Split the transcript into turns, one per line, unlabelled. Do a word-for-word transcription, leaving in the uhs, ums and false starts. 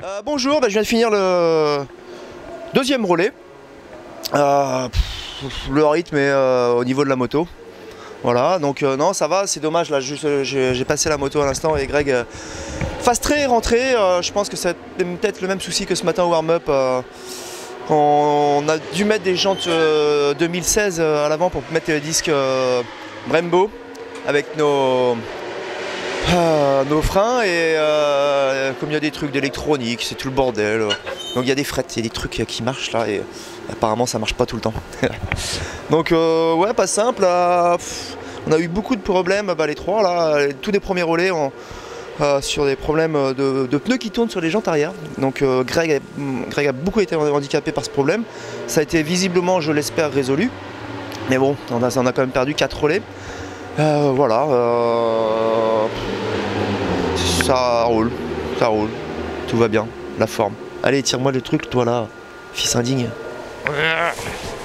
Euh, bonjour, bah, je viens de finir le deuxième relais. Euh, pff, le rythme est euh, au niveau de la moto. Voilà, donc euh, non, ça va, c'est dommage. Là, j'ai passé la moto à l'instant et Greg euh, fastré est rentré. Euh, je pense que c'est peut-être le même souci que ce matin au warm-up. Euh, on a dû mettre des jantes euh, deux mille seize euh, à l'avant pour mettre les disques euh, Brembo avec nos. Euh, nos freins et euh, comme il y a des trucs d'électronique, c'est tout le bordel. Donc il y a des frettes, il y a des trucs qui marchent là et apparemment ça marche pas tout le temps. Donc euh, ouais, pas simple. Là, pff, on a eu beaucoup de problèmes, bah, les trois là, tous les premiers relais on, euh, sur des problèmes de, de pneus qui tournent sur les jantes arrière. Donc euh, Greg, a, Greg a beaucoup été handicapé par ce problème. Ça a été visiblement, je l'espère, résolu. Mais bon, on a, on a quand même perdu quatre relais. Euh, voilà. Euh... Ça roule, ça roule, tout va bien, la forme. Allez, tire-moi le truc, toi là, fils indigne.